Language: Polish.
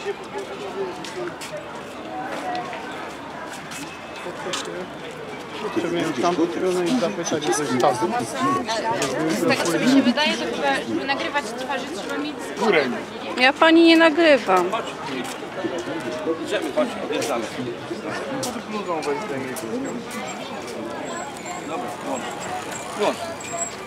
Chciałbym tam podpłynąć i zapytać o coś czasu. Z tego co mi się wydaje, to chyba, żeby nagrywać twarzy, trzeba mieć Górę. Ja pani nie nagrywam. Idziemy, chodź, odjeżdżamy. Pod bluzą weź zdejmij. Dobra, włącz. Włącz.